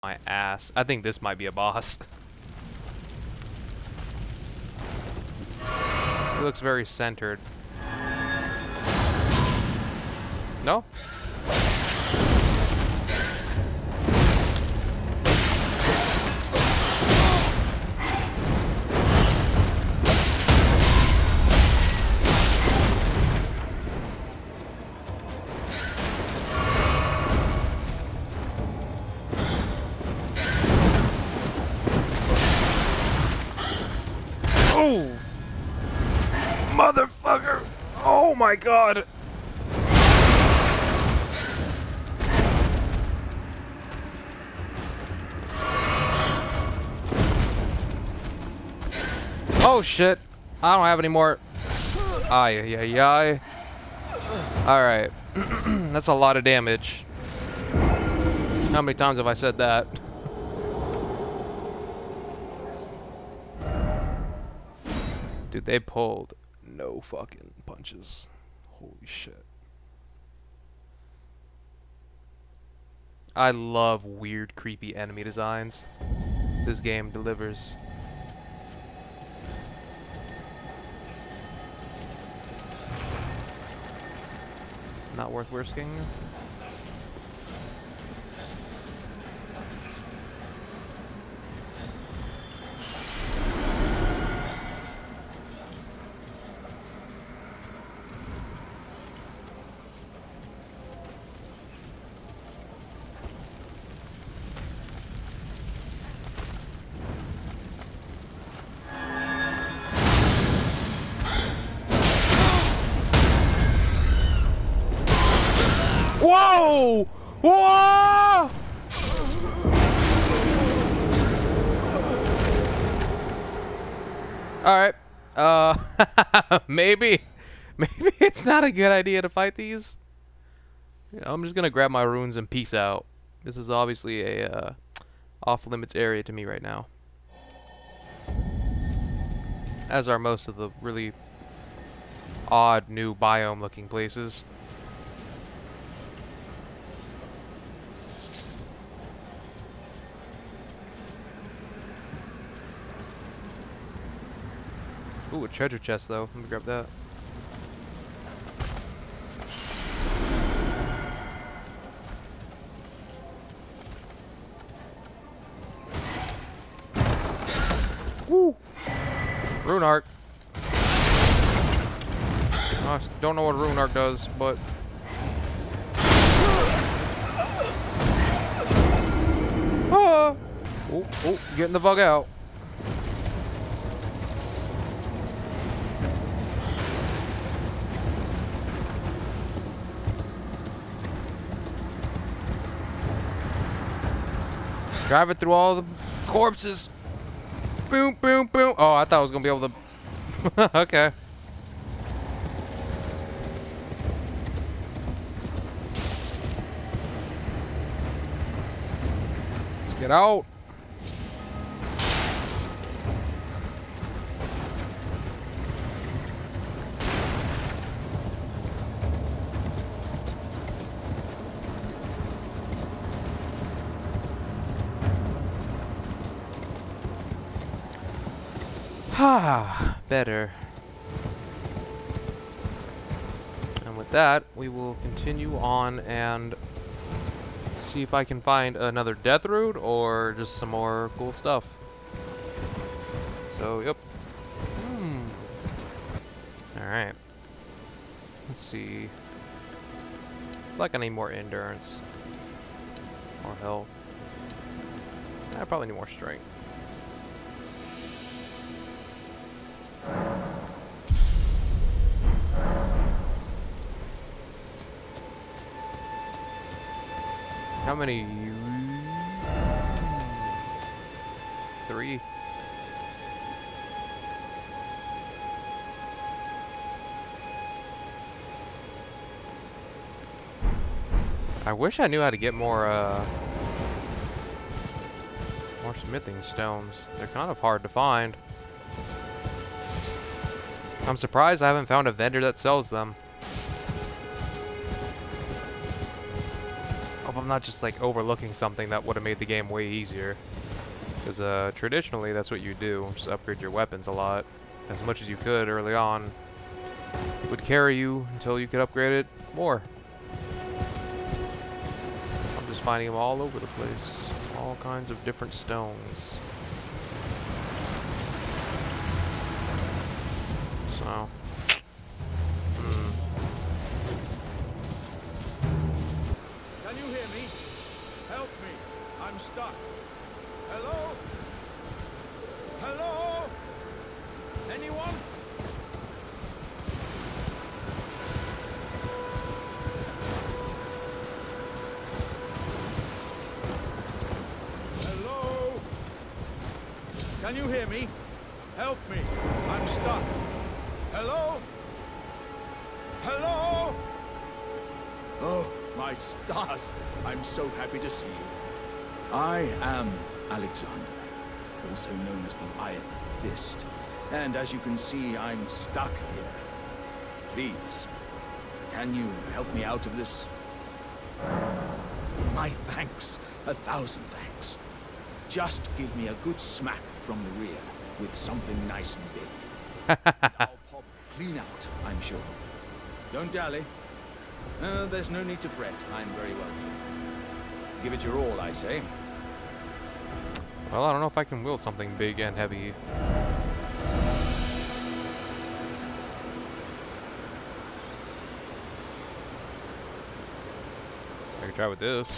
my ass. I think this might be a boss. It looks very centered. No? Oh! Motherfucker! Oh my god! Oh shit! I don't have any more. Ay ay ay ay. Alright. That's a lot of damage. How many times have I said that? Dude, they pulled no fucking punches. Holy shit. I love weird, creepy enemy designs. This game delivers. Not worth risking. Whoa! Whoa! Alright. Maybe it's not a good idea to fight these. I'm just gonna grab my runes and peace out. This is obviously a off-limits area to me right now. As are most of the really odd new biome-looking places. Ooh, a treasure chest though. Let me grab that. Woo! Rune Arc. I don't know what Rune Arc does, but oh, oh, getting the bug out. Drive it through all the corpses. Boom, boom, boom. Oh, I thought I was gonna be able to. Okay. Let's get out. Ah, better. And with that, we will continue on and see if I can find another death root or just some more cool stuff. So, yep. Alright. Let's see. Like I need more endurance. More health. I probably need more strength. How many? 3. I wish I knew how to get more smithing stones. They're kind of hard to find. I'm surprised I haven't found a vendor that sells them. Oh, but I'm not just like overlooking something that would have made the game way easier. Because traditionally that's what you do, just upgrade your weapons a lot. As much as you could early on. It would carry you until you could upgrade it more. I'm just finding them all over the place. All kinds of different stones. So. Can you hear me? Help me. I'm stuck. Hello? Hello? Anyone? Hello? Can you hear me? Help me. I'm stuck. Hello? Hello? Oh, my stars. I'm so happy to see you. I am Alexander, also known as the Iron Fist. And as you can see, I'm stuck here. Please, can you help me out of this? My thanks. 1,000 thanks. Just give me a good smack from the rear with something nice and big. I'll pop clean out, I'm sure. Don't dally. There's no need to fret. I'm very well trained. Give it your all, I say. Well, I don't know if I can wield something big and heavy. I could try with this.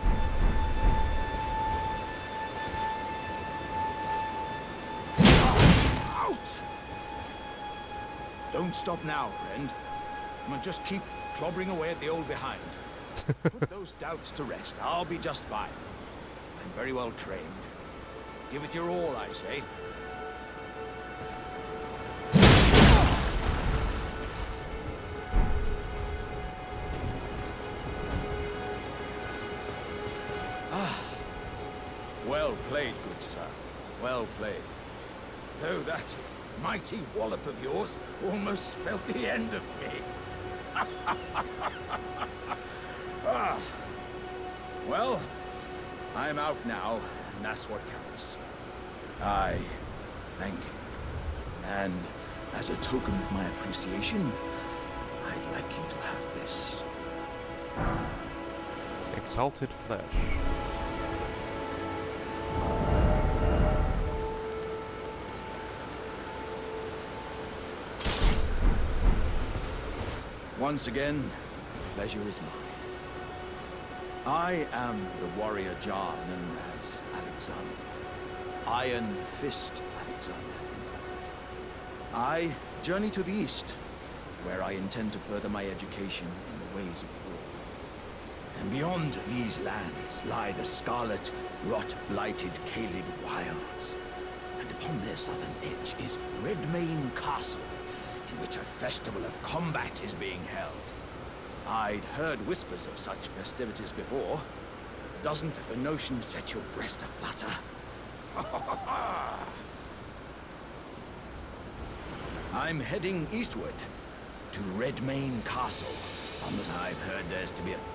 Ouch! Don't stop now, friend. Just keep clobbering away at the old behind. Put those doubts to rest. I'll be just fine. I'm very well trained. Give it your all, I say. Ah. Well played, good sir. Well played. Though that mighty wallop of yours almost spelled the end of me. Ah. Well, I'm out now, and that's what counts. I thank you. And as a token of my appreciation, I'd like you to have this. Exalted flesh. Once again, pleasure is mine. I am the warrior Jar known as Alexander. Iron Fist Alexander, in fact. I journey to the east, where I intend to further my education in the ways of war. And beyond these lands lie the scarlet, rot-blighted Caelid wilds. And upon their southern edge is Redmane Castle, in which a festival of combat is being held. I'd heard whispers of such festivities before. Doesn't the notion set your breast aflutter? I'm heading eastward to Redmane Castle, on that I've heard there's to be a...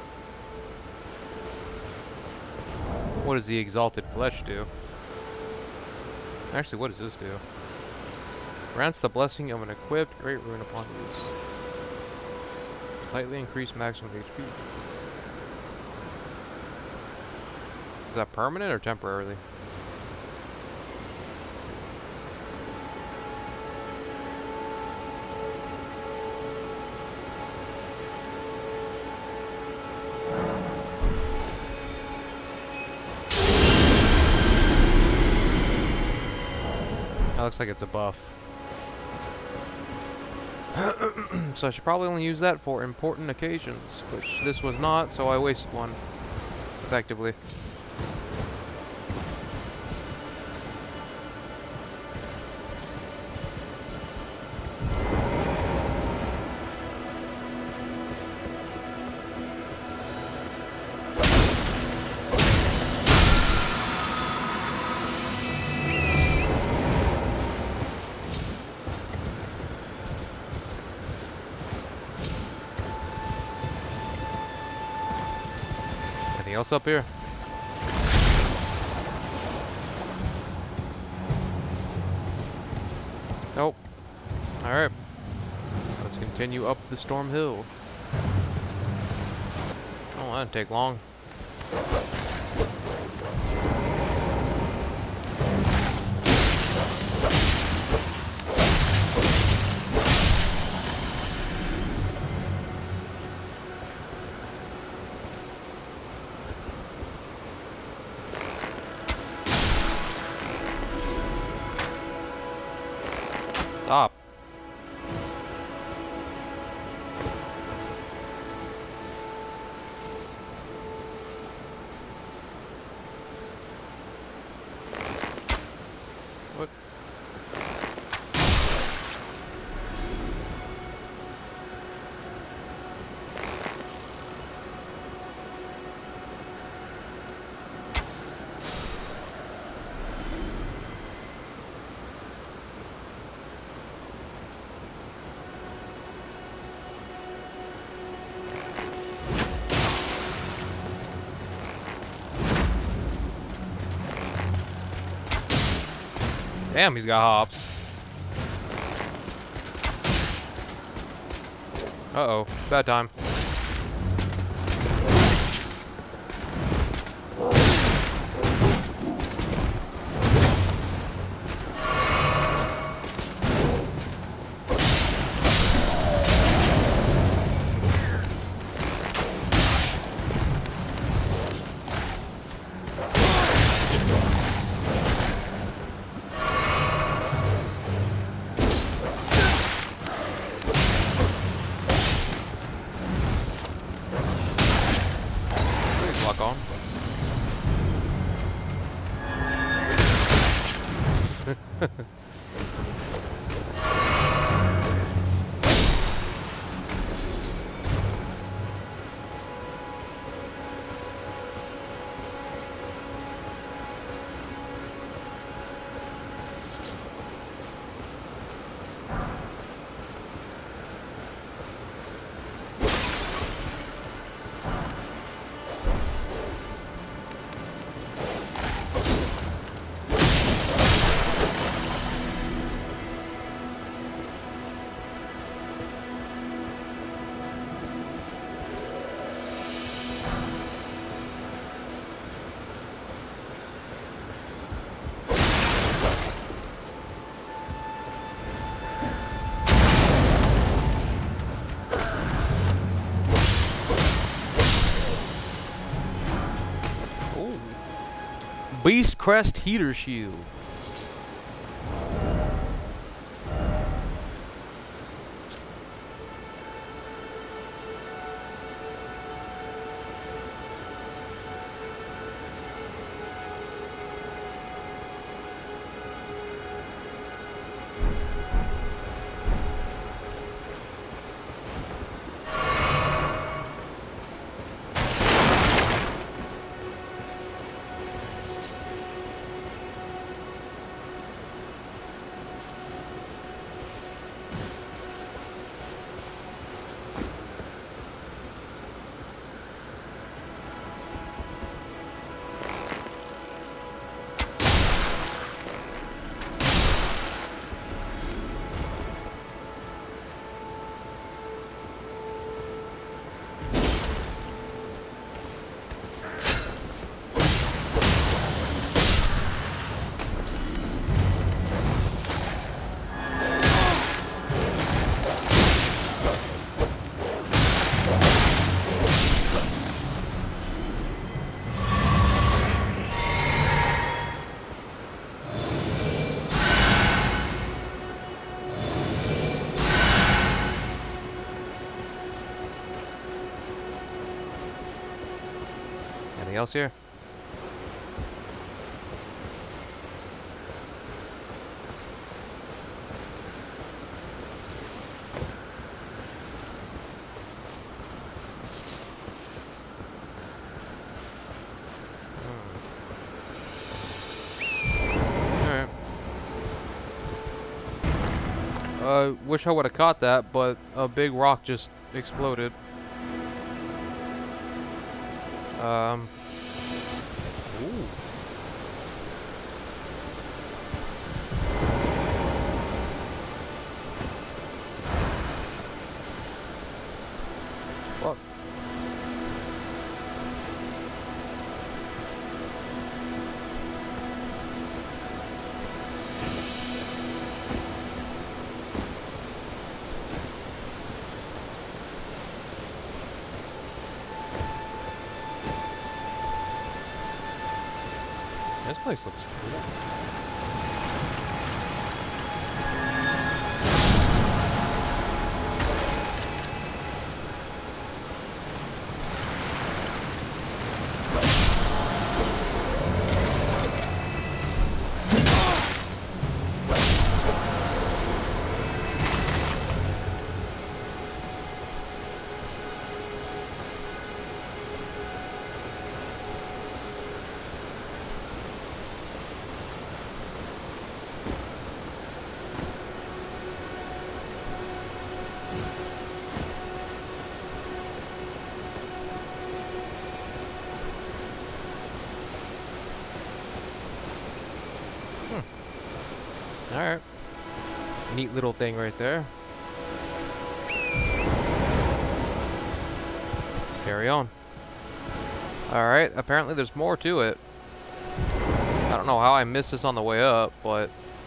What does the exalted flesh do? Actually, what does this do? Grants the blessing of an equipped great rune upon use. Slightly increased maximum HP. Is that permanent or temporarily? That looks like it's a buff. So I should probably only use that for important occasions, which this was not, so I wasted one. Effectively. else up here? Nope. Alright. Let's continue up the Storm Hill. Oh, that didn't take long. Stop. What? Damn, he's got hops. Uh-oh, bad time. Lock on. Beast Crest Heater Shield. Anything else here? Wish I would have caught that, but a big rock just exploded. This place looks cool. Alright. Neat little thing right there. Let's carry on. Alright, apparently there's more to it. I don't know how I missed this on the way up, but...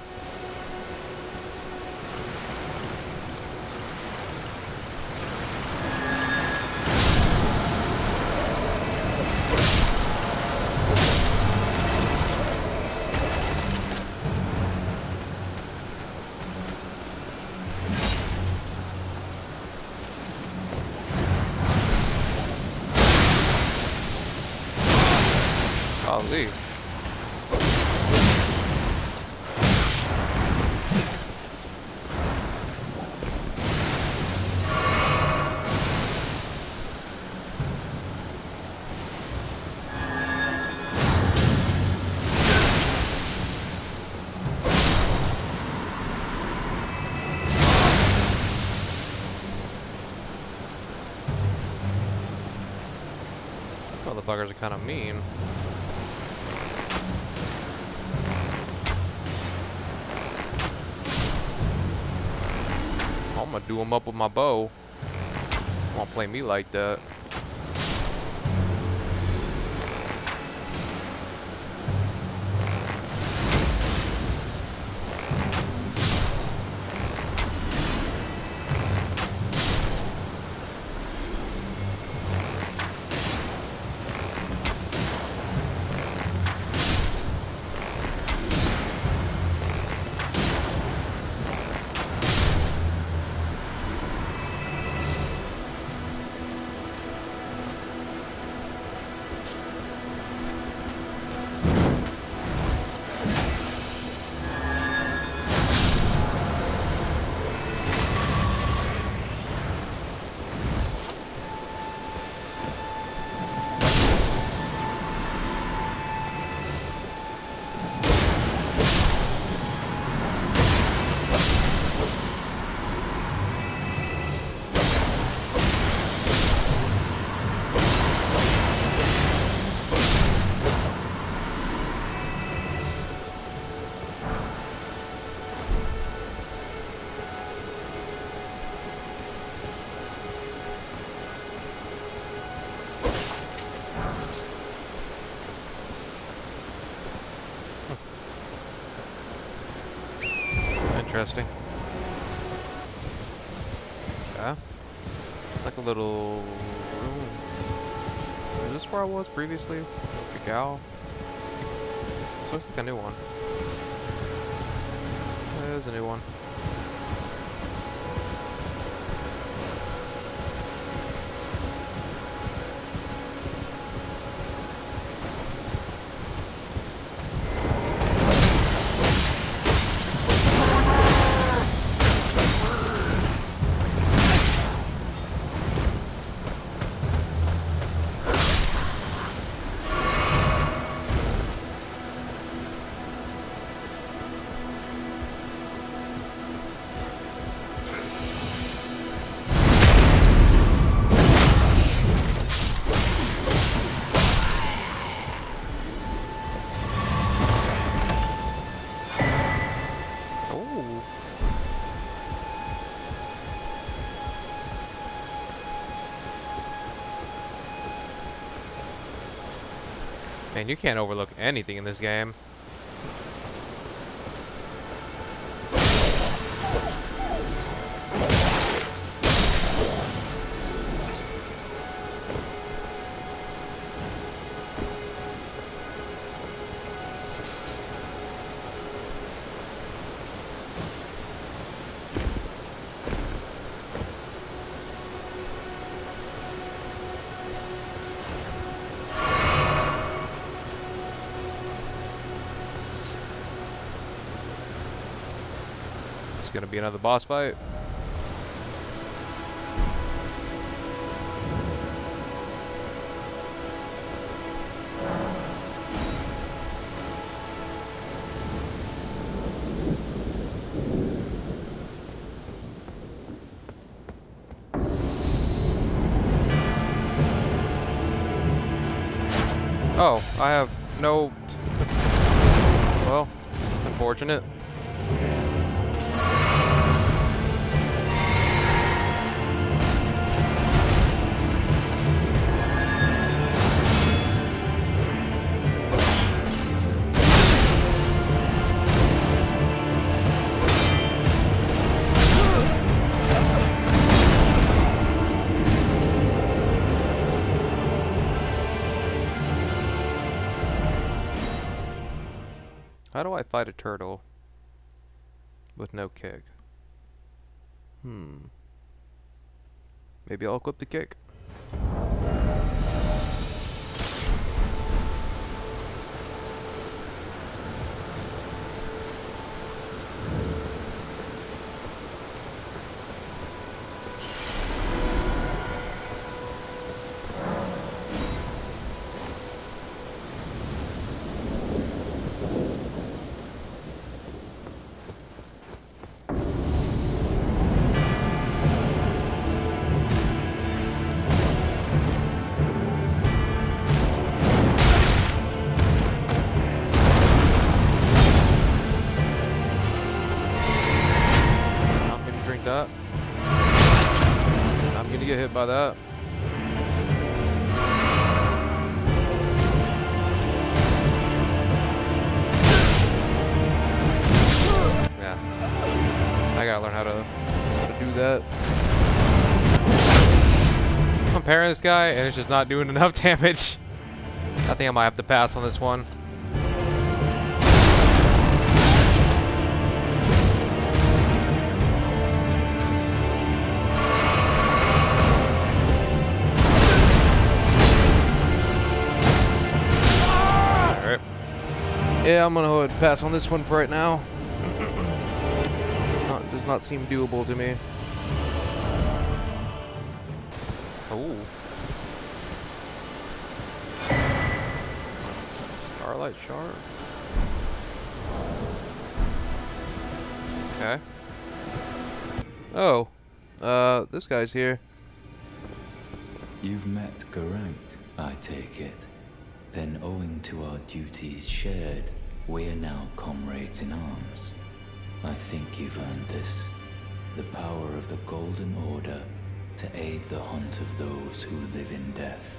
Golly. Motherfuckers are kind of mean. I'm gonna do him up with my bow. Won't play me like that. Interesting. Yeah. Like a little room. Is this where I was previously? The gal? So looks like a new one. There's a new one. Man, you can't overlook anything in this game. gonna be another boss fight. Oh, I have no... Well, unfortunate. How do I fight a turtle with no kick? Maybe I'll equip the kick. That. I'm gonna get hit by that. Yeah. I gotta learn how to do that. I'm parrying this guy and it's just not doing enough damage. I think I might have to pass on this one. Yeah, I'm gonna go ahead and pass on this one for right now. Does not seem doable to me. Oh. Starlight Shard. Okay. Oh. This guy's here. You've met Geraint, I take it. Then, owing to our duties shared, we are now comrades in arms. I think you've earned this. The power of the Golden Order to aid the hunt of those who live in death.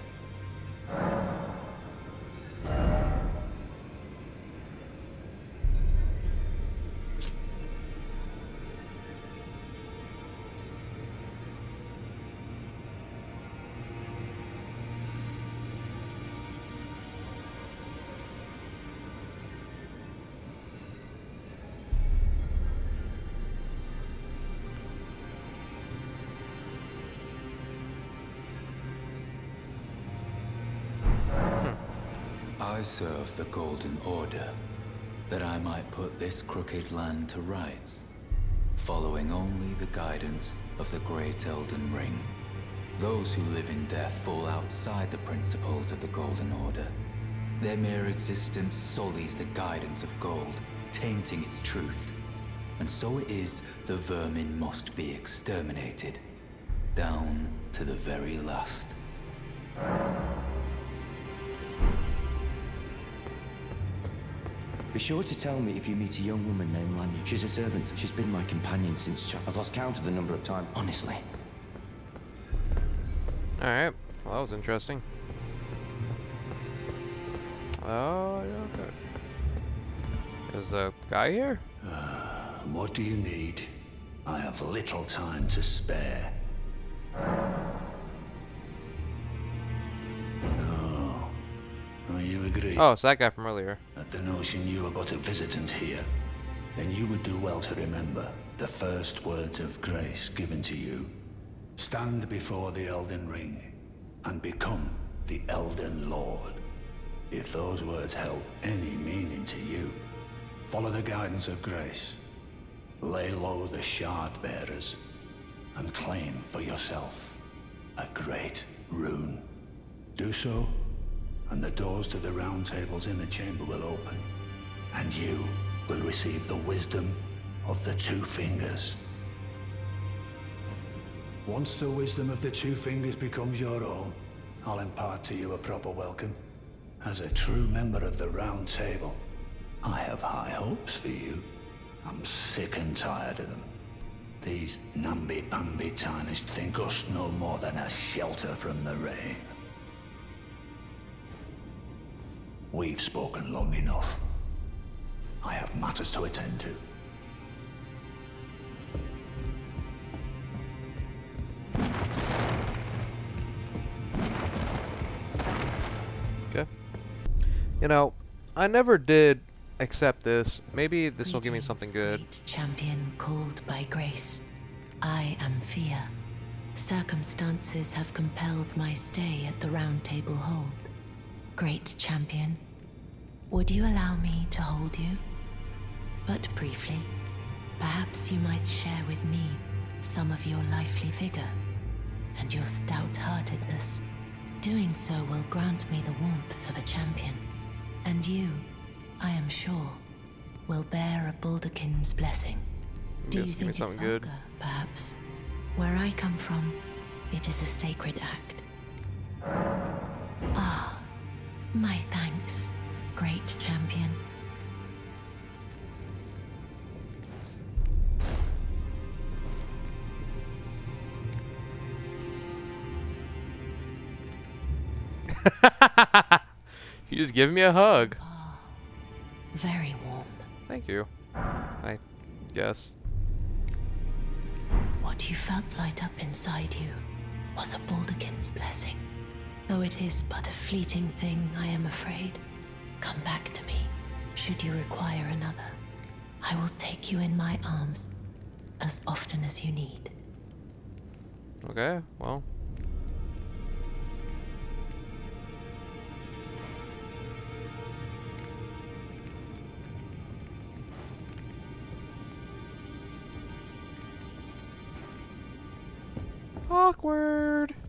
I serve the Golden Order, that I might put this crooked land to rights, following only the guidance of the Great Elden Ring. Those who live in death fall outside the principles of the Golden Order. Their mere existence sullies the guidance of gold, tainting its truth. And so it is the vermin must be exterminated, down to the very last. Be sure to tell me if you meet a young woman named Lanya. She's a servant. She's been my companion since I've lost count of the number of times, honestly. Alright. Well, that was interesting. Oh, yeah, okay. Is the guy here? What do you need? I have little time to spare. You agree? Oh, it's that guy from earlier. At the notion you are but a visitant here, then you would do well to remember the first words of grace given to you. Stand before the Elden Ring and become the Elden Lord. If those words held any meaning to you, follow the guidance of grace. Lay low the shard bearers and claim for yourself a great rune. Do so, and the doors to the Round Table's inner chamber will open, and you will receive the wisdom of the Two Fingers. Once the wisdom of the Two Fingers becomes your own, I'll impart to you a proper welcome. As a true member of the Round Table, I have high hopes for you. I'm sick and tired of them. These namby-pamby tarnished think us no more than a shelter from the rain. We've spoken long enough. I have matters to attend to. Okay. You know, I never did accept this. Maybe this will give me something good. Great champion called by grace. I am Fear. Circumstances have compelled my stay at the Round Table Hold. Great champion, would you allow me to hold you? But briefly, perhaps you might share with me some of your lively vigor and your stout-heartedness. Doing so will grant me the warmth of a champion, and you, I am sure, will bear a Balderkin's blessing. Do you think it something vulgar, good? perhaps? Where I come from, it is a sacred act. Ah, my thanks, great champion. You just give me a hug. Very warm. Thank you. I guess. What you felt light up inside you was a Balderkin's blessing. Though it is but a fleeting thing, I am afraid. Come back to me, should you require another. I will take you in my arms as often as you need. Okay, well. Awkward.